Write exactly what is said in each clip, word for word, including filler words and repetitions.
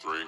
three.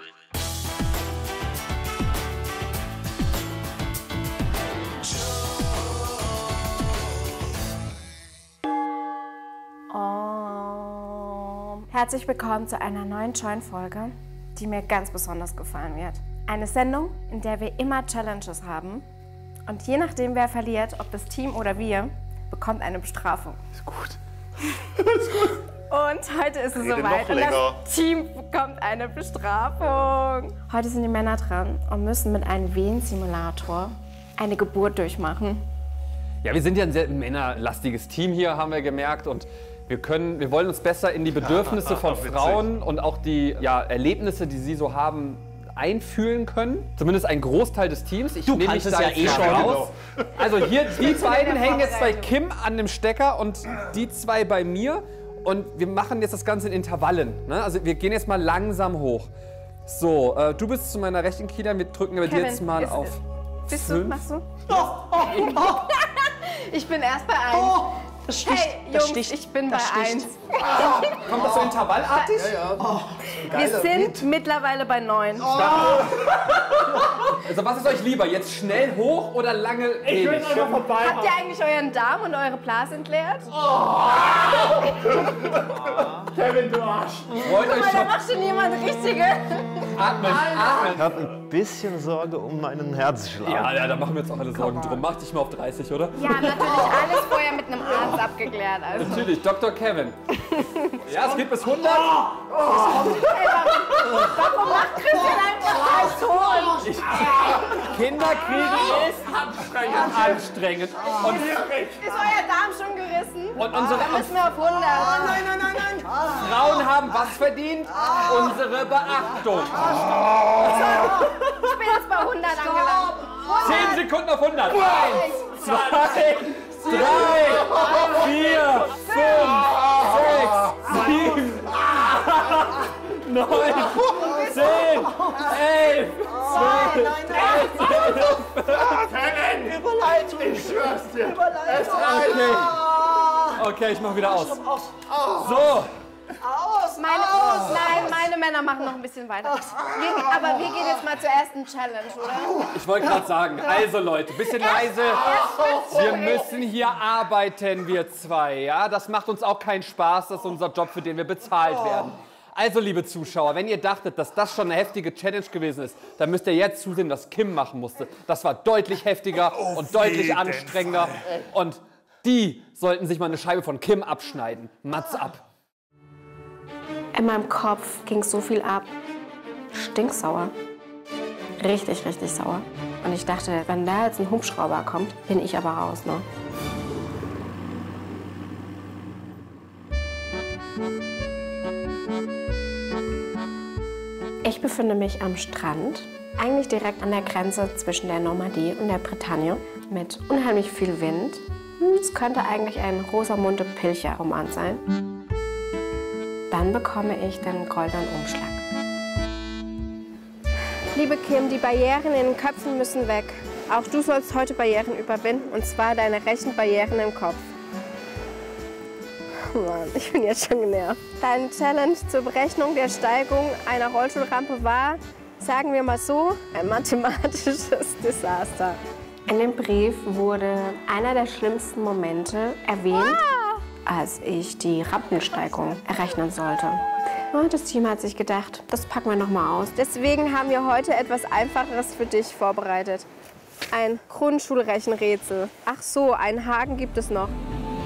Oh. Herzlich willkommen zu einer neuen Join-Folge, die mir ganz besonders gefallen wird. Eine Sendung, in der wir immer Challenges haben. Und je nachdem, wer verliert, ob das Team oder wir, bekommt eine Bestrafung. Ist gut. Ist gut. Und heute ist es Rede soweit noch und länger. das Team bekommt eine Bestrafung. Heute sind die Männer dran und müssen mit einem Wehensimulator eine Geburt durchmachen. Ja, wir sind ja ein sehr männerlastiges Team hier, haben wir gemerkt. Und wir, können, wir wollen uns besser in die Bedürfnisse von Witzig. Frauen und auch die ja, Erlebnisse, die sie so haben, einfühlen können. Zumindest ein Großteil des Teams. Ich Du nehme mich kannst es da ja jetzt eh mal schon. raus. Also hier, die beiden der hängen jetzt bei Vorbereitung. Kim an dem Stecker und die zwei bei mir. Und wir machen jetzt das Ganze in Intervallen. Ne? Also wir gehen jetzt mal langsam hoch. So, äh, du bist zu meiner rechten, Kilian. Wir drücken aber dir Kevin, jetzt mal ist- auf Bist du, fünf. machst du? Oh, oh, oh. Ich bin erst bei eins. Oh, das sticht, Hey, das Jungs, sticht, ich bin bei das sticht. eins. Kommt das so intervallartig? Wir sind mittlerweile bei neun. Also was ist euch lieber? Jetzt schnell hoch oder lange ewig? Habt ihr eigentlich euren Darm und eure Blase entleert? Freut euch Weil da schon. macht schon jemand richtige. Atmen, atmen. Ich habe ein bisschen Sorge um meinen Herzschlag. Ja, ja, da machen wir jetzt auch alle Sorgen drum. Mach dich mal auf dreißig, oder? Ja, natürlich alles vorher mit einem Arzt abgeklärt. Also. Natürlich, Doktor Kevin. Ja, es geht bis hundert. Warum macht Christian einfach alles hoch? Kinder kriegen ist anstrengend. anstrengend. Und, Ist euer Darm schon gerissen? und unsere Dann müssen wir auf hundert. Nein, nein, nein, nein. Frauen haben was verdient? Unsere Beachtung. Ich bin jetzt bei hundert angelangt. zehn Sekunden auf hundert. eins, zwei, drei, vier, fünf, sechs, sieben, acht, neun, zehn, elf, zwölf, dreizehn. Überleitung. Ich schwör's dir. Überleitung. Okay. Okay, ich mach wieder aus. So. Aus, Meine, aus. nein, meine Männer machen noch ein bisschen weiter. Wir, aber wir gehen jetzt mal zur ersten Challenge, oder? Ich wollte gerade sagen, also Leute, bisschen leise. Wir müssen hier arbeiten, wir zwei. Ja? Das macht uns auch keinen Spaß, das ist unser Job, für den wir bezahlt werden. Also, liebe Zuschauer, wenn ihr dachtet, dass das schon eine heftige Challenge gewesen ist, dann müsst ihr jetzt zusehen, was Kim machen musste. Das war deutlich heftiger und deutlich anstrengender. Und die sollten sich mal eine Scheibe von Kim abschneiden. Mats ab. In meinem Kopf ging so viel ab. Stinksauer. Richtig, richtig sauer. Und ich dachte, wenn da jetzt ein Hubschrauber kommt, bin ich aber raus, ne? Ich befinde mich am Strand, eigentlich direkt an der Grenze zwischen der Normandie und der Bretagne, mit unheimlich viel Wind. Es könnte eigentlich ein Rosamunde Pilcher-Roman sein. Dann bekomme ich den goldenen Umschlag. Liebe Kim, die Barrieren in den Köpfen müssen weg. Auch du sollst heute Barrieren überwinden, und zwar deine rechten Barrieren im Kopf. Mann, ich bin jetzt schon genervt. Deine Challenge zur Berechnung der Steigung einer Rollstuhlrampe war, sagen wir mal so, ein mathematisches Desaster. In dem Brief wurde einer der schlimmsten Momente erwähnt, als ich die Rampensteigung errechnen sollte. Und das Team hat sich gedacht, das packen wir noch mal aus. Deswegen haben wir heute etwas Einfacheres für dich vorbereitet. Ein Grundschulrechenrätsel. Ach so, einen Haken gibt es noch.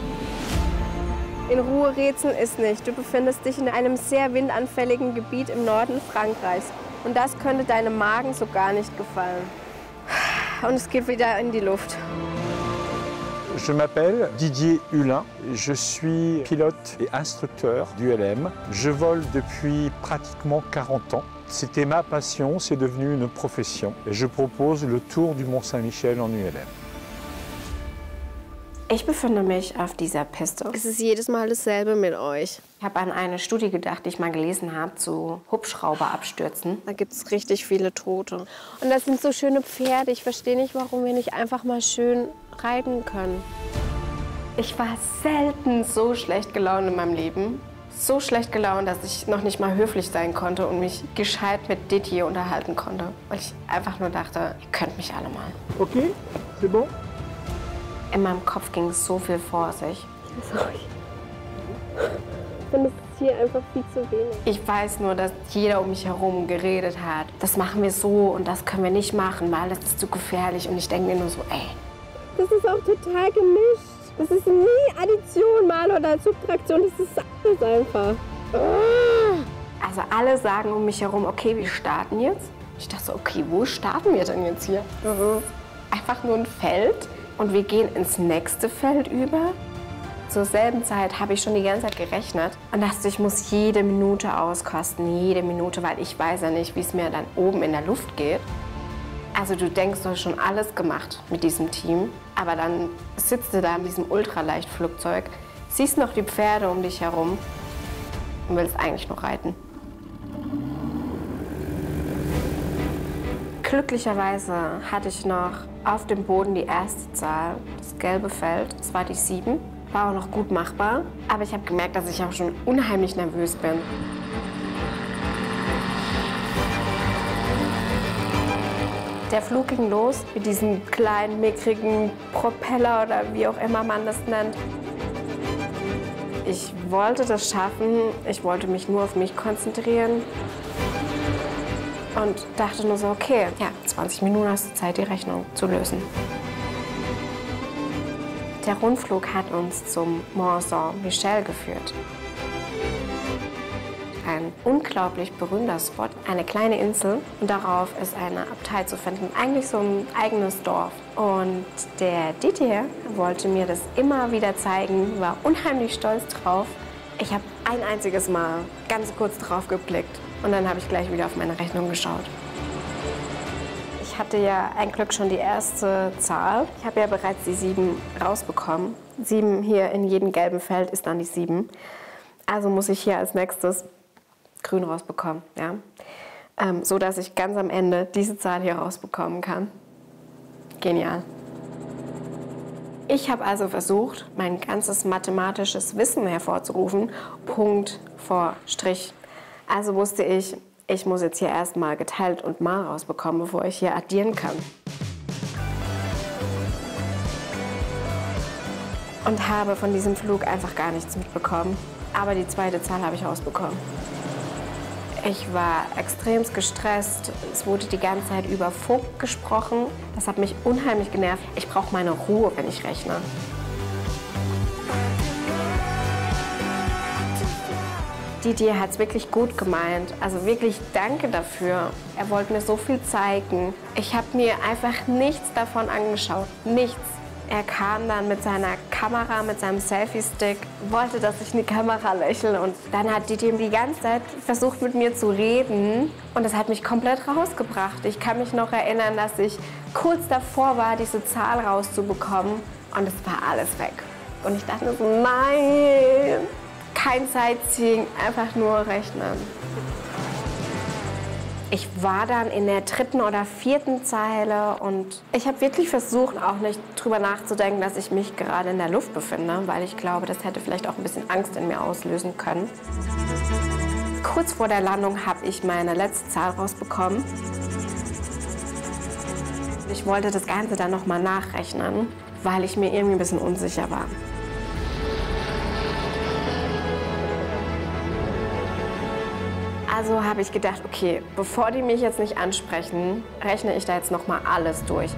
In Ruhe rätseln ist nicht. Du befindest dich in einem sehr windanfälligen Gebiet im Norden Frankreichs. Und das könnte deinem Magen so gar nicht gefallen. Und es geht wieder in die Luft. Je m'appelle Didier Hulin, je suis pilote et instructeur d'U L M. Je vole depuis pratiquement quarante ans. C'était ma passion, c'est devenu une profession. Et je propose le Tour du Mont-Saint-Michel en U L M. Ich befinde mich auf dieser Piste. Es ist jedes Mal dasselbe mit euch. Ich habe an eine Studie gedacht, die ich mal gelesen habe, zu Hubschrauberabstürzen. Da gibt es richtig viele Tote. Und das sind so schöne Pferde. Ich verstehe nicht, warum wir nicht einfach mal schön reiten können. Ich war selten so schlecht gelaunt in meinem Leben. so schlecht gelaunt, dass ich noch nicht mal höflich sein konnte und mich gescheit mit Didier unterhalten konnte. Weil ich einfach nur dachte, ihr könnt mich alle mal. Okay, c'est bon? In meinem Kopf ging so viel vor sich. Sorry. Ich finde, es ist hier einfach viel zu wenig. Ich weiß nur, dass jeder um mich herum geredet hat. Das machen wir so und das können wir nicht machen, weil das ist zu gefährlich. Und ich denke mir nur so, ey. Das ist auch total gemischt. Das ist nie Addition mal oder Subtraktion, das ist alles einfach. Also alle sagen um mich herum, okay, wir starten jetzt. Ich dachte so, okay, wo starten wir denn jetzt hier? Das ist einfach nur ein Feld und wir gehen ins nächste Feld über. Zur selben Zeit habe ich schon die ganze Zeit gerechnet und dachte, ich muss jede Minute auskosten, jede Minute, weil ich weiß ja nicht, wie es mir dann oben in der Luft geht. Also du denkst, du hast schon alles gemacht mit diesem Team, aber dann sitzt du da in diesem Ultraleichtflugzeug, siehst noch die Pferde um dich herum und willst eigentlich nur reiten. Glücklicherweise hatte ich noch auf dem Boden die erste Zahl, das gelbe Feld, das war die sieben. War auch noch gut machbar, aber ich habe gemerkt, dass ich auch schon unheimlich nervös bin. Der Flug ging los mit diesem kleinen, mickrigen Propeller oder wie auch immer man das nennt. Ich wollte das schaffen, ich wollte mich nur auf mich konzentrieren und dachte nur so, okay, ja, zwanzig Minuten hast du Zeit, die Rechnung zu lösen. Der Rundflug hat uns zum Mont Saint-Michel geführt. Ein unglaublich berühmter Spot, eine kleine Insel und darauf ist eine Abtei zu finden, eigentlich so ein eigenes Dorf. Und der Didier wollte mir das immer wieder zeigen, war unheimlich stolz drauf. Ich habe ein einziges Mal ganz kurz drauf geblickt und dann habe ich gleich wieder auf meine Rechnung geschaut. Ich hatte ja ein Glück schon die erste Zahl. Ich habe ja bereits die sieben rausbekommen. Sieben hier in jedem gelben Feld ist dann die sieben. Also muss ich hier als nächstes grün rausbekommen, ja? Ähm, so dass ich ganz am Ende diese Zahl hier rausbekommen kann. Genial. Ich habe also versucht, mein ganzes mathematisches Wissen hervorzurufen, Punkt vor Strich. Also wusste ich, ich muss jetzt hier erstmal geteilt und mal rausbekommen, bevor ich hier addieren kann. Und habe von diesem Flug einfach gar nichts mitbekommen. Aber die zweite Zahl habe ich rausbekommen. Ich war extremst gestresst. Es wurde die ganze Zeit über Funk gesprochen. Das hat mich unheimlich genervt. Ich brauche meine Ruhe, wenn ich rechne. Didier hat es wirklich gut gemeint. Also wirklich danke dafür. Er wollte mir so viel zeigen. Ich habe mir einfach nichts davon angeschaut. Nichts. Er kam dann mit seiner Kamera, mit seinem Selfie-Stick, wollte, dass ich in die Kamera lächle. Und dann hat Didier die ganze Zeit versucht, mit mir zu reden. Und das hat mich komplett rausgebracht. Ich kann mich noch erinnern, dass ich kurz davor war, diese Zahl rauszubekommen. Und es war alles weg. Und ich dachte so, nein, kein Sightseeing, einfach nur rechnen. Ich war dann in der dritten oder vierten Zeile und ich habe wirklich versucht, auch nicht drüber nachzudenken, dass ich mich gerade in der Luft befinde, weil ich glaube, das hätte vielleicht auch ein bisschen Angst in mir auslösen können. Kurz vor der Landung habe ich meine letzte Zahl rausbekommen. Ich wollte das Ganze dann noch mal nachrechnen, weil ich mir irgendwie ein bisschen unsicher war. Also habe ich gedacht, okay, bevor die mich jetzt nicht ansprechen, rechne ich da jetzt noch mal alles durch.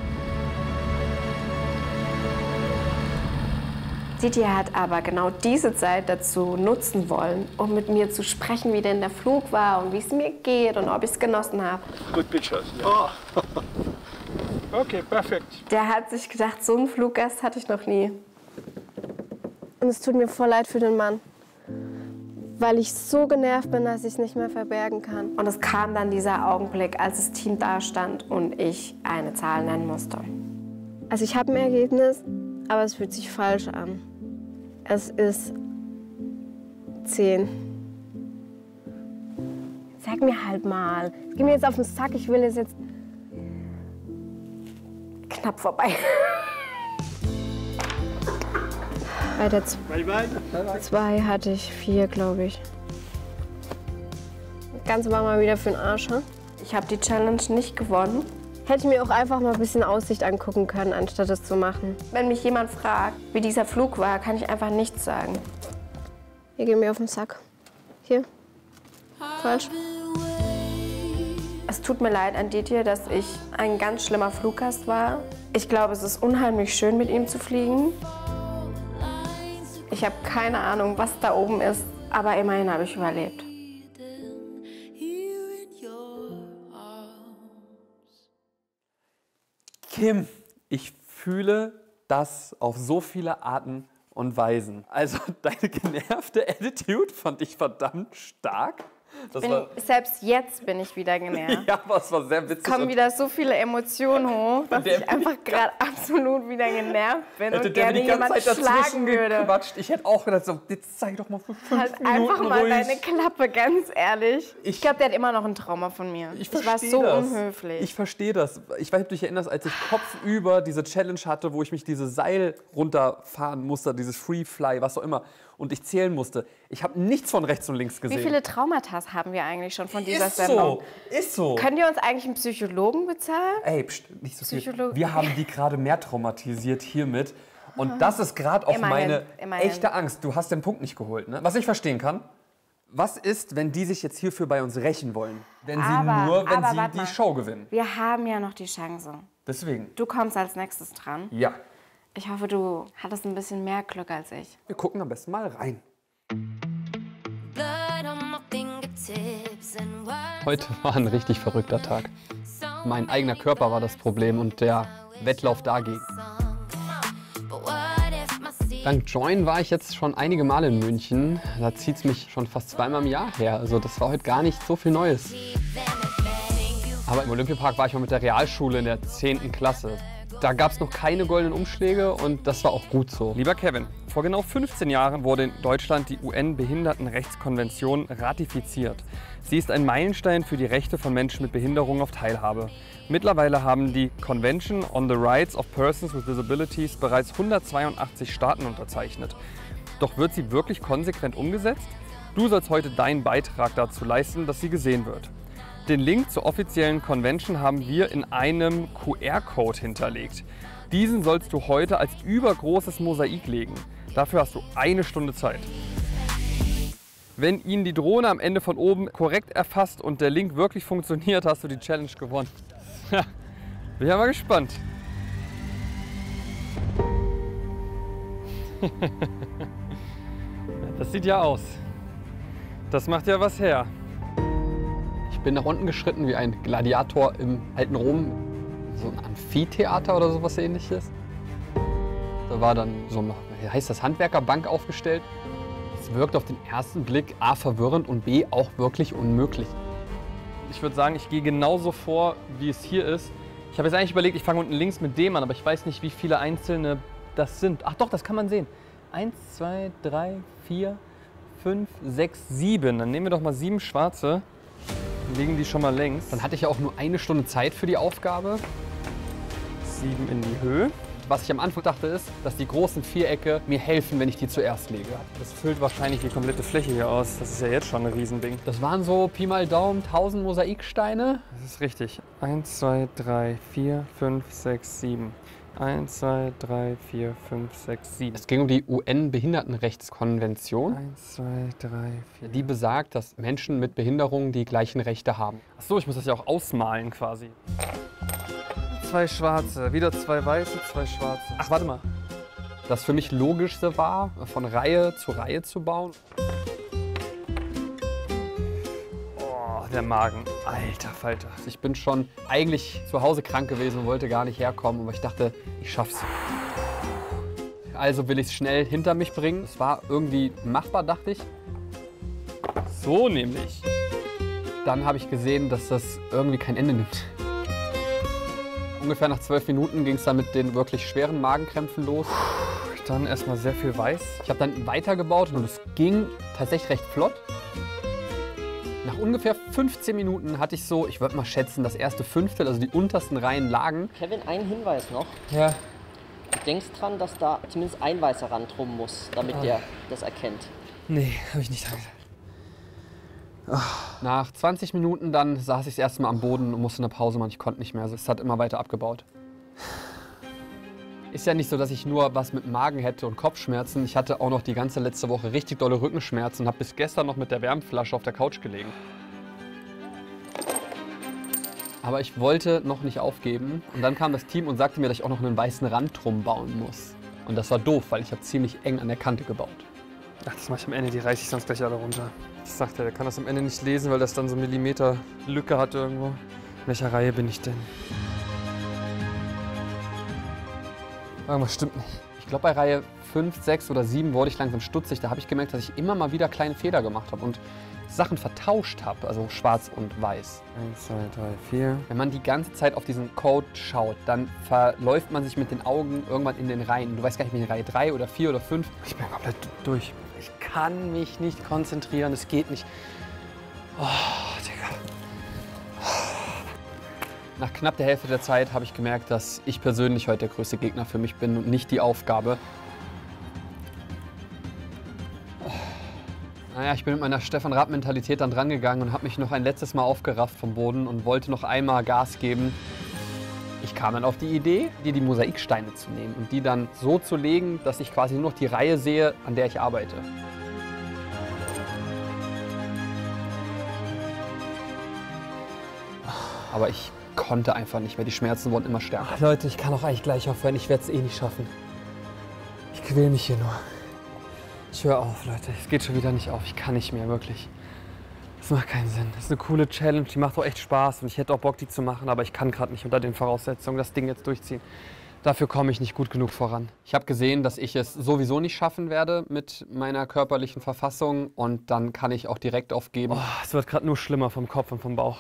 Didier hat aber genau diese Zeit dazu nutzen wollen, um mit mir zu sprechen, wie denn der Flug war und wie es mir geht und ob ich es genossen habe. Good pictures. Oh. Okay, perfekt. Der hat sich gedacht, so einen Fluggast hatte ich noch nie. Und es tut mir voll leid für den Mann, weil ich so genervt bin, dass ich es nicht mehr verbergen kann. Und es kam dann dieser Augenblick, als das Team da stand und ich eine Zahl nennen musste. Also ich habe ein Ergebnis, aber es fühlt sich falsch an. Es ist zehn. Sag mir halt mal. Geh mir jetzt auf den Sack, ich will es jetzt Knapp vorbei. Bei der Z bye bye. zwei hatte ich vier, glaube ich. Das Ganze war mal wieder für den Arsch. Hm? Ich habe die Challenge nicht gewonnen. Hätte ich mir auch einfach mal ein bisschen Aussicht angucken können, anstatt es zu machen. Wenn mich jemand fragt, wie dieser Flug war, kann ich einfach nichts sagen. Hier gehen wir auf den Sack. Hier. Falsch. Es tut mir leid an Didier, dass ich ein ganz schlimmer Fluggast war. Ich glaube, es ist unheimlich schön, mit ihm zu fliegen. Ich habe keine Ahnung, was da oben ist, aber immerhin habe ich überlebt. Kim, ich fühle das auf so viele Arten und Weisen. Also deine genervte Attitude fand ich verdammt stark. Das Bin, war, selbst jetzt bin ich wieder genervt. ja, aber es war sehr witzig. Es kommen wieder so viele Emotionen hoch, dass Der- ich einfach gerade absolut wieder genervt bin Hätte und der mir gerne die ganze jemand Zeit dazwischen schlagen würde. gequatscht. Ich hätte auch gedacht, so, jetzt sei doch mal für fünf Halt Minuten einfach mal ruhig. deine Klappe, ganz ehrlich. Ich- Ich glaube, der hat immer noch ein Trauma von mir. Ich, war verstehe so das. unhöflich. Ich verstehe das. Ich weiß nicht, ob du dich erinnerst, als ich kopfüber diese Challenge hatte, wo ich mich dieses Seil runterfahren musste, dieses Free Fly, was auch immer, und ich zählen musste. Ich habe nichts von rechts und links gesehen. Wie viele Traumata haben wir eigentlich schon von dieser ist Sendung? so, ist so. Könnt ihr uns eigentlich einen Psychologen bezahlen? Ey, pst, nicht so viel. Psychologe- Wir haben die gerade mehr traumatisiert hiermit. Und das ist gerade auch Immerhin, meine immerhin. echte Angst. Du hast den Punkt nicht geholt, ne? Was ich verstehen kann. Was ist, wenn die sich jetzt hierfür bei uns rächen wollen? Wenn sie Aber- nur, wenn aber sie warte die mal. Show gewinnen. Wir haben ja noch die Chance. Deswegen. Du kommst als nächstes dran. Ja. Ich hoffe, du hattest ein bisschen mehr Glück als ich. Wir gucken am besten mal rein. Heute war ein richtig verrückter Tag. Mein eigener Körper war das Problem und der Wettlauf dagegen. Dank Join war ich jetzt schon einige Male in München. Da zieht es mich schon fast zweimal im Jahr her. Also das war heute gar nicht so viel Neues. Aber im Olympiapark war ich mal mit der Realschule in der zehnten Klasse. Da gab es noch keine goldenen Umschläge und das war auch gut so. Lieber Kevin, vor genau fünfzehn Jahren wurde in Deutschland die U N-Behindertenrechtskonvention ratifiziert. Sie ist ein Meilenstein für die Rechte von Menschen mit Behinderung auf Teilhabe. Mittlerweile haben die Convention on the Rights of Persons with Disabilities bereits hundertzweiundachtzig Staaten unterzeichnet. Doch wird sie wirklich konsequent umgesetzt? Du sollst heute deinen Beitrag dazu leisten, dass sie gesehen wird. Den Link zur offiziellen Convention haben wir in einem Q R-Code hinterlegt. Diesen sollst du heute als übergroßes Mosaik legen. Dafür hast du eine Stunde Zeit. Wenn ihn die Drohne am Ende von oben korrekt erfasst und der Link wirklich funktioniert, hast du die Challenge gewonnen. Ja, bin ja mal gespannt. Das sieht ja aus. Das macht ja was her. Ich bin nach unten geschritten wie ein Gladiator im alten Rom. So ein Amphitheater oder sowas ähnliches. Da war dann so eine, wie heißt das, Handwerkerbank aufgestellt. Es wirkt auf den ersten Blick A verwirrend und B auch wirklich unmöglich. Ich würde sagen, ich gehe genauso vor, wie es hier ist. Ich habe jetzt eigentlich überlegt, ich fange unten links mit dem an, aber ich weiß nicht, wie viele einzelne das sind. Ach doch, das kann man sehen. Eins, zwei, drei, vier, fünf, sechs, sieben. Dann nehmen wir doch mal sieben schwarze. Legen die schon mal längs. Dann hatte ich ja auch nur eine Stunde Zeit für die Aufgabe. Sieben in die Höhe. Was ich am Anfang dachte ist, dass die großen Vierecke mir helfen, wenn ich die zuerst lege. Das füllt wahrscheinlich die komplette Fläche hier aus. Das ist ja jetzt schon ein Riesending. Das waren so Pi mal Daumen tausend Mosaiksteine. Das ist richtig. Eins, zwei, drei, vier, fünf, sechs, sieben. Eins, zwei, drei, vier, fünf, sechs, sieben. Es ging um die U N-Behindertenrechtskonvention. Eins, zwei, drei, vier. Die besagt, dass Menschen mit Behinderungen die gleichen Rechte haben. Ach so, ich muss das ja auch ausmalen quasi. Zwei schwarze, wieder zwei weiße, zwei schwarze. Ach, warte mal. Das für mich Logischste war, von Reihe zu Reihe zu bauen. Oh, der Magen. Alter Falter. Ich bin schon eigentlich zu Hause krank gewesen und wollte gar nicht herkommen, aber ich dachte, ich schaff's. Also will ich es schnell hinter mich bringen. Es war irgendwie machbar, dachte ich. So nämlich. Dann habe ich gesehen, dass das irgendwie kein Ende nimmt. Ungefähr nach zwölf Minuten ging es dann mit den wirklich schweren Magenkrämpfen los. Dann erstmal sehr viel Weiß. Ich habe dann weitergebaut und es ging tatsächlich recht flott. Nach ungefähr fünfzehn Minuten hatte ich so, ich würde mal schätzen, das erste Fünftel, also die untersten Reihen lagen. Kevin, ein Hinweis noch. Ja. Du denkst dran, dass da zumindest ein weißer Rand rum muss, damit Ah. der das erkennt. Nee, habe ich nicht dran gedacht. Nach zwanzig Minuten dann saß ich das erste Mal am Boden und musste eine Pause machen. Ich konnte nicht mehr. Also es hat immer weiter abgebaut. Ist ja nicht so, dass ich nur was mit Magen hätte und Kopfschmerzen. Ich hatte auch noch die ganze letzte Woche richtig dolle Rückenschmerzen und habe bis gestern noch mit der Wärmflasche auf der Couch gelegen. Aber ich wollte noch nicht aufgeben. Und dann kam das Team und sagte mir, dass ich auch noch einen weißen Rand drum bauen muss. Und das war doof, weil ich habe ziemlich eng an der Kante gebaut. Ach, das mache ich am Ende, die reiße ich sonst gleich alle runter. Ich sagte, der kann das am Ende nicht lesen, weil das dann so einen Millimeter Lücke hat irgendwo. In welcher Reihe bin ich denn? Irgendwas stimmt nicht. Ich glaube, bei Reihe fünf, sechs oder sieben wurde ich langsam stutzig. Da habe ich gemerkt, dass ich immer mal wieder kleine Fehler gemacht habe und Sachen vertauscht habe, also schwarz und weiß. Eins, zwei, drei, vier. Wenn man die ganze Zeit auf diesen Code schaut, dann verläuft man sich mit den Augen irgendwann in den Reihen. Du weißt gar nicht mehr in Reihe drei oder vier oder fünf. Ich bin komplett durch. Ich kann mich nicht konzentrieren, es geht nicht. Oh, Digga. Nach knapp der Hälfte der Zeit habe ich gemerkt, dass ich persönlich heute der größte Gegner für mich bin und nicht die Aufgabe. Naja, ich bin mit meiner Stefan-Raab-Mentalität dann drangegangen und habe mich noch ein letztes Mal aufgerafft vom Boden und wollte noch einmal Gas geben. Ich kam dann auf die Idee, dir die Mosaiksteine zu nehmen und die dann so zu legen, dass ich quasi nur noch die Reihe sehe, an der ich arbeite. Aber ich konnte einfach nicht mehr, die Schmerzen wurden immer stärker. Ach, Leute, ich kann auch eigentlich gleich aufhören, ich werde es eh nicht schaffen. Ich quäl mich hier nur. Ich höre auf, Leute. Es geht schon wieder nicht auf. Ich kann nicht mehr, wirklich. Das macht keinen Sinn. Das ist eine coole Challenge, die macht auch echt Spaß und ich hätte auch Bock, die zu machen, aber ich kann gerade nicht unter den Voraussetzungen das Ding jetzt durchziehen. Dafür komme ich nicht gut genug voran. Ich habe gesehen, dass ich es sowieso nicht schaffen werde mit meiner körperlichen Verfassung und dann kann ich auch direkt aufgeben. Oh, es wird gerade nur schlimmer vom Kopf und vom Bauch.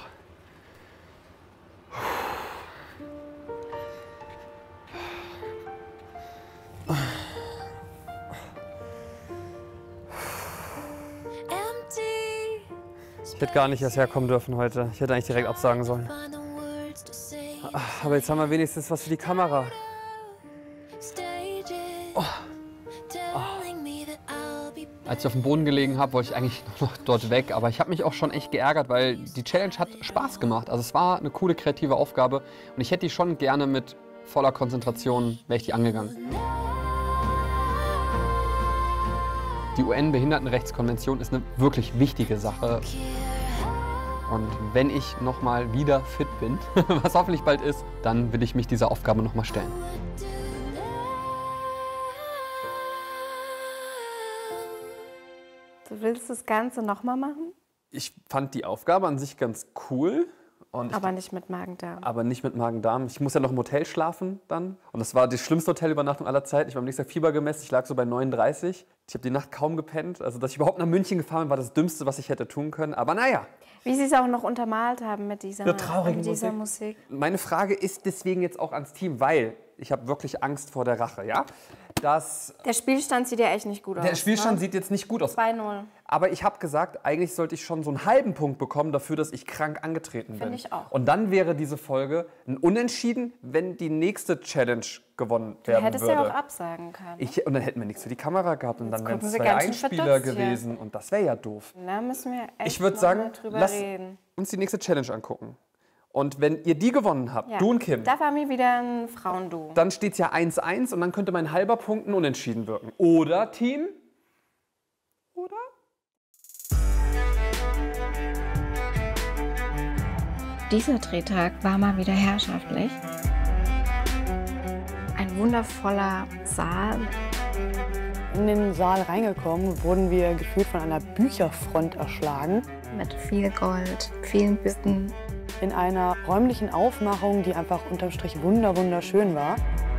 Ich hätte gar nicht erst herkommen dürfen heute. Ich hätte eigentlich direkt absagen sollen. Aber jetzt haben wir wenigstens was für die Kamera. Oh. Oh. Als ich auf dem Boden gelegen habe, wollte ich eigentlich nur noch dort weg. Aber ich habe mich auch schon echt geärgert, weil die Challenge hat Spaß gemacht. Also es war eine coole kreative Aufgabe und ich hätte die schon gerne mit voller Konzentration, wäre ich die angegangen. Die U N-Behindertenrechtskonvention ist eine wirklich wichtige Sache. Und wenn ich noch mal wieder fit bin, was hoffentlich bald ist, dann will ich mich dieser Aufgabe noch mal stellen. Du willst das Ganze noch mal machen? Ich fand die Aufgabe an sich ganz cool. Und Aber nicht mit Magen-Darm. Aber nicht mit Magen-Darm. Ich muss ja noch im Hotel schlafen dann. Und das war die schlimmste Hotelübernachtung aller Zeiten. Ich habe am nächsten Tag Fieber gemessen. Ich lag so bei neununddreißig. Ich habe die Nacht kaum gepennt. Also, dass ich überhaupt nach München gefahren bin, war das Dümmste, was ich hätte tun können. Aber naja. Wie sie es auch noch untermalt haben mit dieser, Eine traurige mit dieser Musik. Musik. Meine Frage ist deswegen jetzt auch ans Team, weil ich habe wirklich Angst vor der Rache, ja? Dass Der Spielstand sieht ja echt nicht gut aus. der Spielstand ne? sieht jetzt nicht gut aus. zwei null. Aber ich habe gesagt, eigentlich sollte ich schon so einen halben Punkt bekommen dafür, dass ich krank angetreten bin. Finde ich auch. Und dann wäre diese Folge ein Unentschieden, wenn die nächste Challenge gewonnen Du werden hättest würde. ja auch absagen können. Ich, und dann hätten wir nichts für die Kamera gehabt und Jetzt dann wären gucken es sie zwei ganz schön Einspieler verdutzt hier. gewesen und das wäre ja doof. Da müssen wir echt Ich würde noch sagen, mal drüber lass reden. uns die nächste Challenge angucken. Und wenn ihr die gewonnen habt, Ja. du und Kim, Da war mir wieder ein Frauenduo. dann steht es ja eins eins und dann könnte mein halber Punkt ein Unentschieden wirken. Oder, Team? Oder? Dieser Drehtag war mal wieder herrschaftlich. Ein wundervoller Saal. In den Saal reingekommen, wurden wir gefühlt von einer Bücherfront erschlagen. Mit viel Gold, vielen Büsten. In einer räumlichen Aufmachung, die einfach unterm Strich wunder wunderschön war.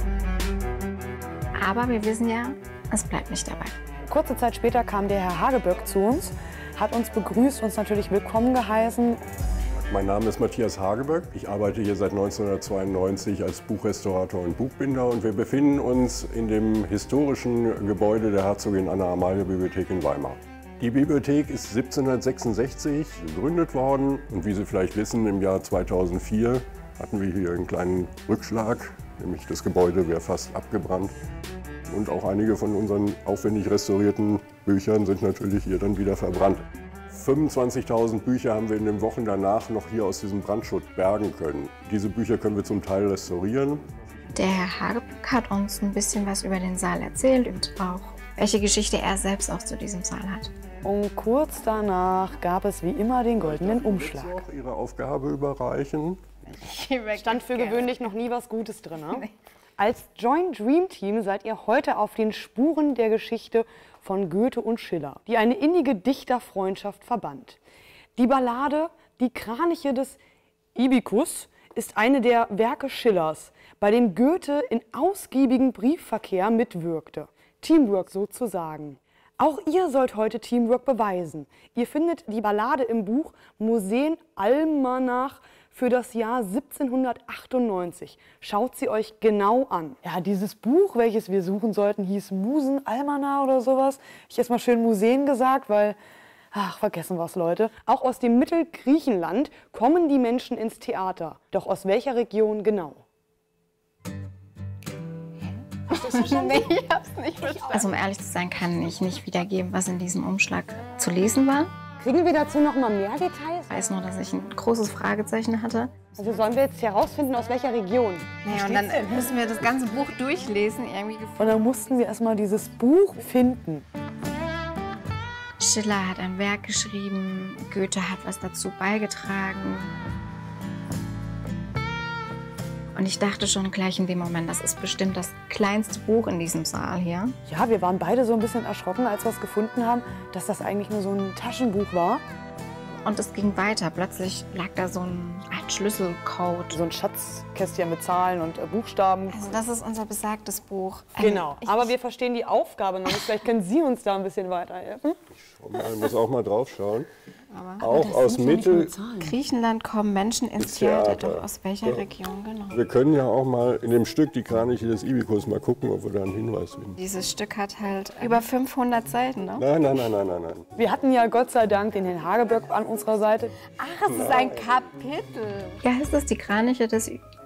Aber wir wissen ja, es bleibt nicht dabei. Kurze Zeit später kam der Herr Hageböck zu uns, hat uns begrüßt, uns natürlich willkommen geheißen. Mein Name ist Matthias Hageböck. Ich arbeite hier seit neunzehnhundertzweiundneunzig als Buchrestaurator und Buchbinder. Und wir befinden uns in dem historischen Gebäude der Herzogin Anna-Amalia-Bibliothek in Weimar. Die Bibliothek ist siebzehnhundertsechsundsechzig gegründet worden. Und wie Sie vielleicht wissen, im Jahr zweitausendvier hatten wir hier einen kleinen Rückschlag nämlich das Gebäude wäre fast abgebrannt. Und auch einige von unseren aufwendig restaurierten Büchern sind natürlich hier dann wieder verbrannt. fünfundzwanzigtausend Bücher haben wir in den Wochen danach noch hier aus diesem Brandschutt bergen können. Diese Bücher können wir zum Teil restaurieren. Der Herr Hagebeck hat uns ein bisschen was über den Saal erzählt und auch, welche Geschichte er selbst auch zu diesem Saal hat. Und kurz danach gab es wie immer den goldenen Umschlag. Auch Ihre Aufgabe überreichen. Stand für gewöhnlich noch nie was Gutes drin. Ne? Als Joint Dream Team seid ihr heute auf den Spuren der Geschichte von Goethe und Schiller, die eine innige Dichterfreundschaft verband. Die Ballade Die Kraniche des Ibykus ist eine der Werke Schillers, bei dem Goethe in ausgiebigen Briefverkehr mitwirkte. Teamwork sozusagen. Auch ihr sollt heute Teamwork beweisen. Ihr findet die Ballade im Buch Museen Almanach für das Jahr siebzehnhundertachtundneunzig. Schaut sie euch genau an. Ja, dieses Buch, welches wir suchen sollten, hieß Musen Almanach oder sowas. Ich habe jetzt mal schön Museen gesagt, weil, ach, vergessen wir's, Leute. Auch aus dem Mittelgriechenland kommen die Menschen ins Theater. Doch aus welcher Region genau? Nee, ich hab's nicht verstanden. Also um ehrlich zu sein, kann ich nicht wiedergeben, was in diesem Umschlag zu lesen war. Kriegen wir dazu noch mal mehr Details? Ich weiß nur, dass ich ein großes Fragezeichen hatte. Also sollen wir jetzt herausfinden, aus welcher Region? Naja, und dann denn? müssen wir das ganze Buch durchlesen. Irgendwie und dann mussten wir erstmal dieses Buch finden. Schiller hat ein Werk geschrieben, Goethe hat was dazu beigetragen. Und ich dachte schon gleich in dem Moment, das ist bestimmt das kleinste Buch in diesem Saal hier. Ja, wir waren beide so ein bisschen erschrocken, als wir es gefunden haben, dass das eigentlich nur so ein Taschenbuch war. Und es ging weiter. Plötzlich lag da so ein Art Schlüsselcode. So ein Schatzkästchen mit Zahlen und äh, Buchstaben. Also das ist unser besagtes Buch. Genau, ich, aber wir verstehen die Aufgabe noch nicht. Vielleicht können Sie uns da ein bisschen weiterhelfen. Ich muss auch mal drauf schauen. Aber auch aber aus Mittel Griechenland kommen Menschen ins Theater. Theater. Doch aus welcher ja. Region genau? Wir können ja auch mal in dem Stück Die Kraniche des Ibykus mal gucken, ob wir da einen Hinweis finden. Dieses Stück hat halt über fünfhundert Seiten, ne? Nein, nein, nein, nein, nein, nein. Wir hatten ja Gott sei Dank den Herrn Hagebeck an unserer Seite. Ach, es ist ein Kapitel. Ja, heißt das Die Kraniche des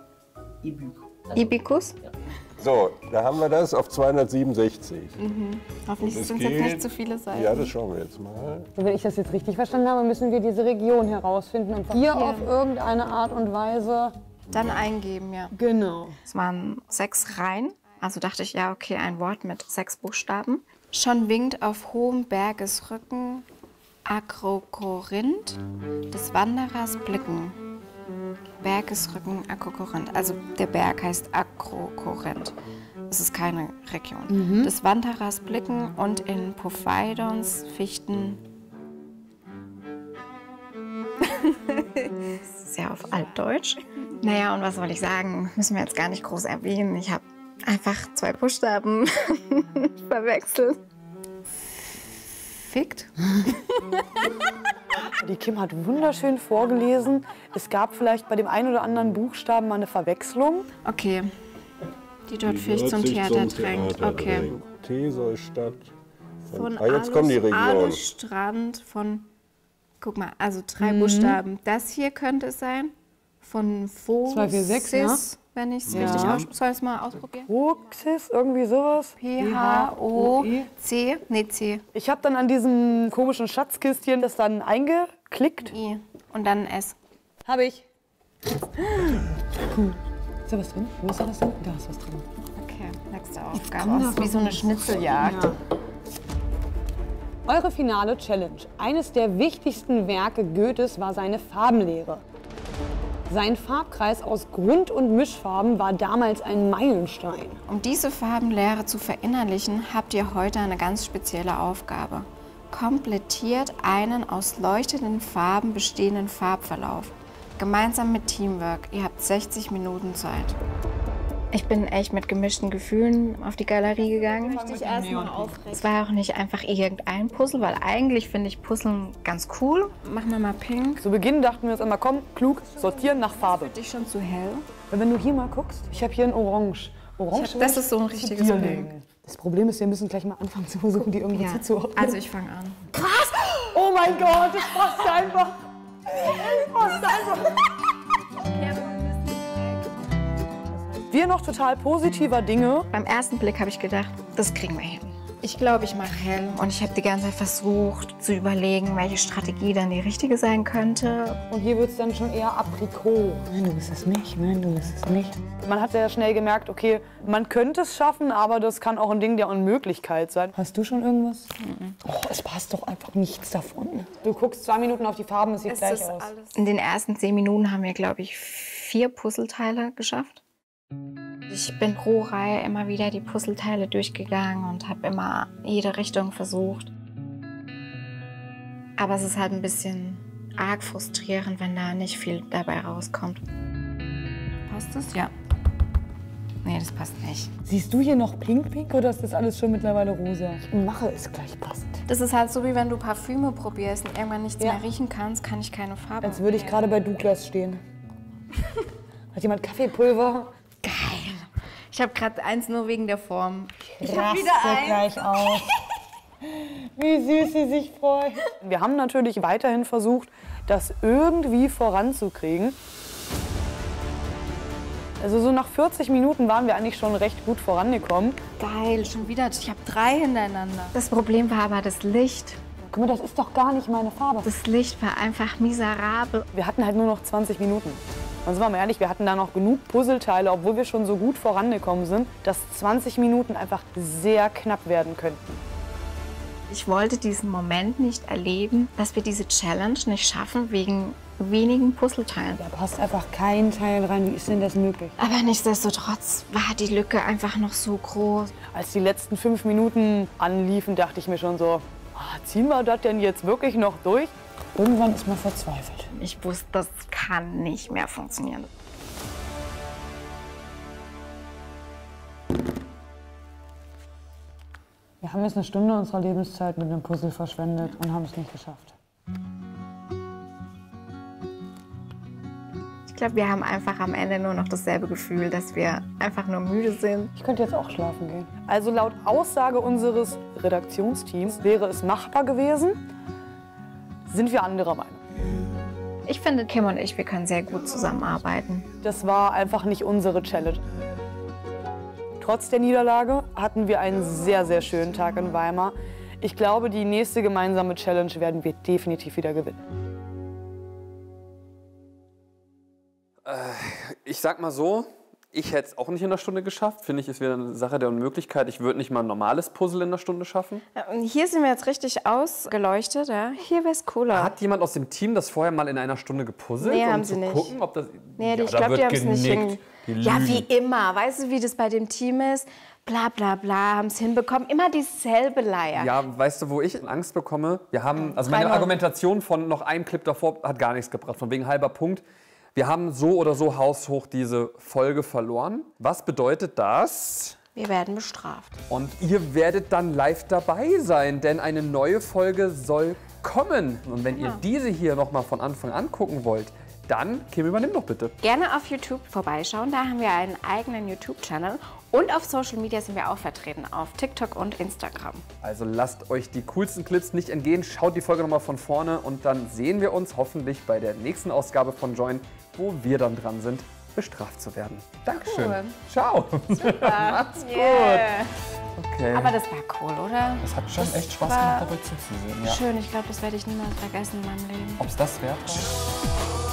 Ibykus? Ja. So, da haben wir das auf zweihundertsiebenundsechzig. Mhm. Hoffentlich sind es jetzt nicht zu viele Seiten. Ja, das schauen wir jetzt mal. Und wenn ich das jetzt richtig verstanden habe, müssen wir diese Region herausfinden und hier, hier auf irgendeine Art und Weise dann eingeben, ja. Genau. Es waren sechs Reihen. Also dachte ich, ja, okay, ein Wort mit sechs Buchstaben. Schon winkt auf hohem Bergesrücken Akrokorinth des Wanderers Blicken. Bergesrücken, Akrokorinth. Also der Berg heißt Akrokorinth. Es ist keine Region. Mhm. Des Wanderers Blicken und in Poseidons Fichten. Sehr auf Altdeutsch. Naja, und was soll ich sagen? Müssen wir jetzt gar nicht groß erwähnen. Ich habe einfach zwei Buchstaben verwechselt. Fickt. Die Kim hat wunderschön vorgelesen. Es gab vielleicht bei dem einen oder anderen Buchstaben mal eine Verwechslung. Okay. Die dort Ficht zum Theater drängt. Okay. T soll statt von, von ah, jetzt kommen die Regionen. Strand von, guck mal, also drei mhm. Buchstaben. Das hier könnte es sein. Von Phocis, zwei vier sechs, ne? Wenn ich es ja. richtig ausspreche. Soll ich es mal ausprobieren? Phocis, irgendwie sowas. P H O C, nee, C. Ich habe dann an diesem komischen Schatzkistchen das dann eingeklickt. I. Und dann S. Habe ich. Cool. Ist da was drin? Wo ist da was drin? Da ist was drin. Okay, nächste Aufgabe. Das ist wie so eine Schnitzeljagd. Ja. Eure finale Challenge. Eines der wichtigsten Werke Goethes war seine Farbenlehre. Sein Farbkreis aus Grund- und Mischfarben war damals ein Meilenstein. Um diese Farbenlehre zu verinnerlichen, habt ihr heute eine ganz spezielle Aufgabe. Komplettiert einen aus leuchtenden Farben bestehenden Farbverlauf. Gemeinsam mit Teamwork. Ihr habt sechzig Minuten Zeit. Ich bin echt mit gemischten Gefühlen auf die Galerie gegangen. Ich dich erstmal aufregen. Es war auch nicht einfach irgendein Puzzle, weil eigentlich finde ich Puzzeln ganz cool. Machen wir mal pink. Zu Beginn dachten wir uns immer, komm, klug, sortieren nach Farbe. Das ist für dich schon zu hell. Wenn du hier mal guckst, ich habe hier ein Orange. Orange hab, das ist so ein richtiges Pink. Das Problem ist, wir müssen gleich mal anfangen zu versuchen, die irgendwie ja. zuzuordnen. Also ich fange an. Krass! Oh mein Gott, das passt einfach. Das passt einfach. Wir noch total positiver Dinge. Beim ersten Blick habe ich gedacht, das kriegen wir hin. Ich glaube, ich mache hell und ich habe die ganze Zeit versucht zu überlegen, welche Strategie dann die richtige sein könnte. Und hier wird es dann schon eher Aprikot. Nein, du bist es nicht, nein, du bist es nicht. Man hat sehr schnell gemerkt, okay, man könnte es schaffen, aber das kann auch ein Ding der Unmöglichkeit sein. Hast du schon irgendwas? Mhm. Oh, es passt doch einfach nichts davon. Du guckst zwei Minuten auf die Farben, es sieht es gleich aus. In den ersten zehn Minuten haben wir, glaube ich, vier Puzzleteile geschafft. Ich bin pro Reihe immer wieder die Puzzleteile durchgegangen und habe immer jede Richtung versucht. Aber es ist halt ein bisschen arg frustrierend, wenn da nicht viel dabei rauskommt. Passt das? Ja. Nee, das passt nicht. Siehst du hier noch pink-pink oder ist das alles schon mittlerweile rosa? Ich mache es gleich passend. Das ist halt so, wie wenn du Parfüme probierst und irgendwann nichts ja. mehr riechen kannst, kann ich keine Farbe. Als würde ich gerade bei Douglas stehen. Hat jemand Kaffeepulver? Geil. Ich habe gerade eins nur wegen der Form. Ich habe wieder eins. Gleich auf. Wie süß sie sich freut. Wir haben natürlich weiterhin versucht, das irgendwie voranzukriegen. Also so nach vierzig Minuten waren wir eigentlich schon recht gut vorangekommen. Geil, schon wieder. Ich habe drei hintereinander. Das Problem war aber das Licht. Guck mal, das ist doch gar nicht meine Farbe. Das Licht war einfach miserabel. Wir hatten halt nur noch zwanzig Minuten. Und sind wir mal ehrlich, wir hatten da noch genug Puzzleteile, obwohl wir schon so gut vorangekommen sind, dass zwanzig Minuten einfach sehr knapp werden könnten. Ich wollte diesen Moment nicht erleben, dass wir diese Challenge nicht schaffen wegen wenigen Puzzleteilen. Da passt einfach kein Teil rein. Wie ist denn das möglich? Aber nichtsdestotrotz war die Lücke einfach noch so groß. Als die letzten fünf Minuten anliefen, dachte ich mir schon so, ah, ziehen wir das denn jetzt wirklich noch durch? Irgendwann ist man verzweifelt. Ich wusste, das kann nicht mehr funktionieren. Wir haben jetzt eine Stunde unserer Lebenszeit mit einem Puzzle verschwendet und haben es nicht geschafft. Ich glaube, wir haben einfach am Ende nur noch dasselbe Gefühl, dass wir einfach nur müde sind. Ich könnte jetzt auch schlafen gehen. Also laut Aussage unseres Redaktionsteams wäre es machbar gewesen. Sind wir anderer Meinung. Ich finde, Kim und ich, wir können sehr gut zusammenarbeiten. Das war einfach nicht unsere Challenge. Trotz der Niederlage hatten wir einen sehr, sehr schönen Tag in Weimar. Ich glaube, die nächste gemeinsame Challenge werden wir definitiv wieder gewinnen. Äh, ich sag mal so, ich hätte es auch nicht in einer Stunde geschafft. Finde ich, ist wieder eine Sache der Unmöglichkeit. Ich würde nicht mal ein normales Puzzle in einer Stunde schaffen. Ja, und hier sind wir jetzt richtig ausgeleuchtet. Ja? Hier wäre es cooler. Hat jemand aus dem Team das vorher mal in einer Stunde gepuzzelt? Nee, um haben zu sie nicht. gucken, ob das... Nee, ja, ich da glaube, die wird haben es nicht genickt. hin. Ja, wie immer. Weißt du, wie das bei dem Team ist? Bla bla bla, haben es hinbekommen. Immer dieselbe Leier. Ja, weißt du, wo ich Angst bekomme? Wir haben, also meine Argumentation von noch einem Clip davor hat gar nichts gebracht, von wegen halber Punkt. Wir haben so oder so haushoch diese Folge verloren. Was bedeutet das? Wir werden bestraft. Und ihr werdet dann live dabei sein, denn eine neue Folge soll kommen. Und wenn Ja. ihr diese hier noch mal von Anfang an gucken wollt, dann, Kim, übernimm doch bitte. Gerne auf YouTube vorbeischauen. Da haben wir einen eigenen YouTube-Channel. Und auf Social Media sind wir auch vertreten, auf TikTok und Instagram. Also lasst euch die coolsten Clips nicht entgehen. Schaut die Folge noch mal von vorne und dann sehen wir uns hoffentlich bei der nächsten Ausgabe von Join, wo wir dann dran sind, bestraft zu werden. Dankeschön. Cool. Ciao. Super. Macht's gut. Yeah. Okay. Aber das war cool, oder? Das hat schon Das echt Spaß war gemacht, dabei zuzusehen. Ja. Schön, ich glaube, das werde ich niemals vergessen in meinem Leben. Ob es das wert war?